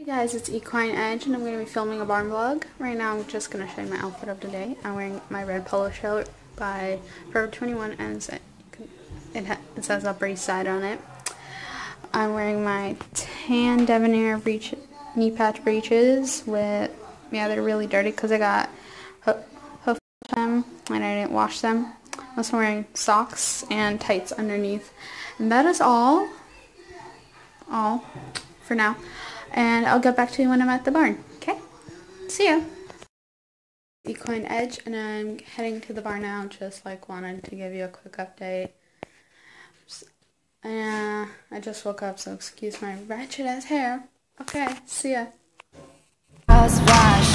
Guys, it's Equine Edge and I'm going to be filming a barn vlog. Right now I'm just going to show you my outfit of the day. I'm wearing my red polo shirt by Forever 21 and it says Upper East Side on it. I'm wearing my tan Debonair knee patch breeches with, they're really dirty because I got hoof them and I didn't wash them. I'm also wearing socks and tights underneath. And that is all for now. And I'll get back to you when I'm at the barn. Okay? See ya! Equine Edge, and I'm heading to the barn now. Just wanted to give you a quick update. I just woke up, so excuse my ratchet ass hair. Okay, see ya.